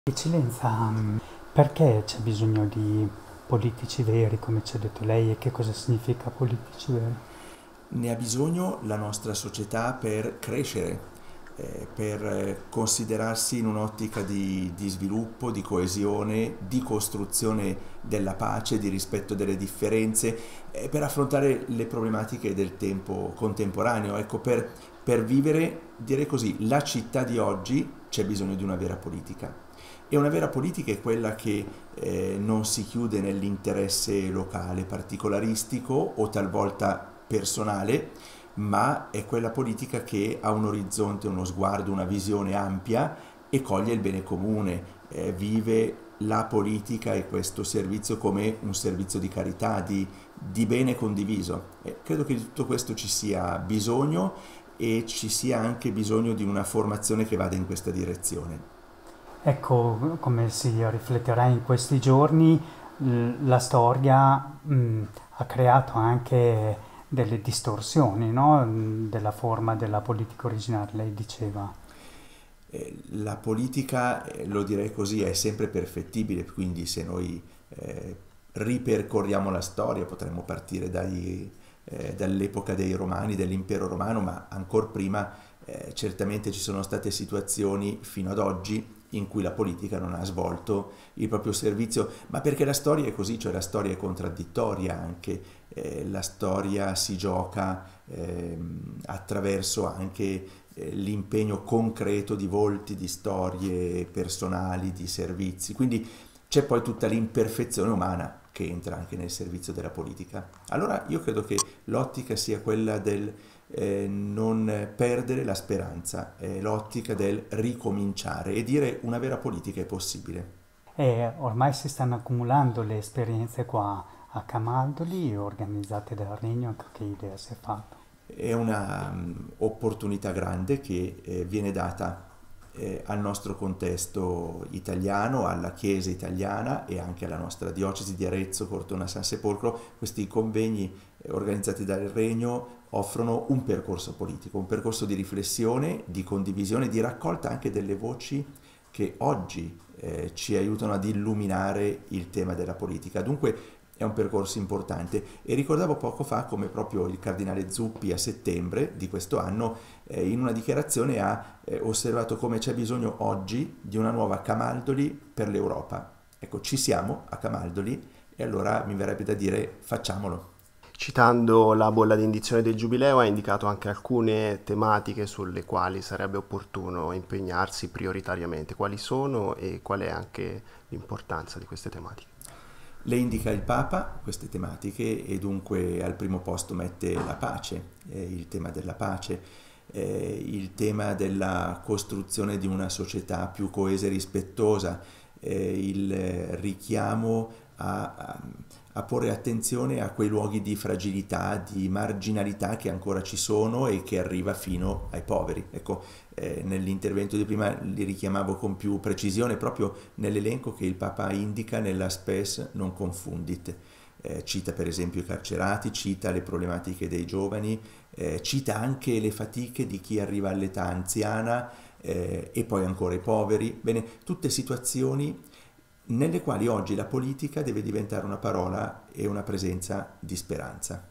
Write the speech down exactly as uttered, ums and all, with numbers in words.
Eccellenza, mm, perché c'è bisogno di politici veri, come ci ha detto lei, e che cosa significa politici veri? Ne ha bisogno la nostra società per crescere, eh, per eh, considerarsi in un'ottica di, di sviluppo, di coesione, di costruzione della pace, di rispetto delle differenze, eh, per affrontare le problematiche del tempo contemporaneo. Ecco, per, per vivere, direi così, la città di oggi c'è bisogno di una vera politica. E una vera politica è quella che eh, non si chiude nell'interesse locale, particolaristico o talvolta personale, ma è quella politica che ha un orizzonte, uno sguardo, una visione ampia e coglie il bene comune, eh, vive la politica e questo servizio come un servizio di carità, di, di bene condiviso. E credo che di tutto questo ci sia bisogno e ci sia anche bisogno di una formazione che vada in questa direzione. Ecco, come si rifletterà in questi giorni, l- la storia, mm, ha creato anche delle distorsioni, no? Mm, Della forma della politica originaria, lei diceva. Eh, la politica, eh, lo direi così, è sempre perfettibile, quindi se noi eh, ripercorriamo la storia potremmo partire dai, eh, dall'epoca dei Romani, dell'impero romano, ma ancora prima eh, certamente ci sono state situazioni fino ad oggi in cui la politica non ha svolto il proprio servizio, ma perché la storia è così, cioè la storia è contraddittoria anche, eh, la storia si gioca ehm, attraverso anche eh, l'impegno concreto di volti, di storie personali, di servizi. Quindi c'è poi tutta l'imperfezione umana che entra anche nel servizio della politica. Allora io credo che l'ottica sia quella del eh, non perdere la speranza, è l'ottica del ricominciare e dire una vera politica è possibile. E ormai si stanno accumulando le esperienze qua a Camaldoli, organizzate dal Regno, anche che idea si è fatta. È un'opportunità grande che eh, viene data eh, al nostro contesto italiano, alla Chiesa italiana e anche alla nostra diocesi di Arezzo, Cortona San Sepolcro. Questi convegni eh, organizzati dal Regno offrono un percorso politico, un percorso di riflessione, di condivisione, di raccolta anche delle voci che oggi eh, ci aiutano ad illuminare il tema della politica. Dunque è un percorso importante e ricordavo poco fa come proprio il cardinale Zuppi a settembre di questo anno eh, in una dichiarazione ha eh, osservato come c'è bisogno oggi di una nuova Camaldoli per l'Europa. Ecco, ci siamo a Camaldoli e allora mi verrebbe da dire facciamolo. Citando la bolla di indizione del Giubileo, ha indicato anche alcune tematiche sulle quali sarebbe opportuno impegnarsi prioritariamente. Quali sono e qual è anche l'importanza di queste tematiche? Le indica il Papa queste tematiche e dunque al primo posto mette la pace, eh, il tema della pace, eh, il tema della costruzione di una società più coesa e rispettosa, eh, il richiamo a, a, a porre attenzione a quei luoghi di fragilità, di marginalità che ancora ci sono e che arriva fino ai poveri. Ecco, eh, nell'intervento di prima li richiamavo con più precisione proprio nell'elenco che il Papa indica nella Spes non confundit. Eh, cita per esempio i carcerati, cita le problematiche dei giovani, eh, cita anche le fatiche di chi arriva all'età anziana eh, e poi ancora i poveri. Bene, tutte situazioni nelle quali oggi la politica deve diventare una parola e una presenza di speranza.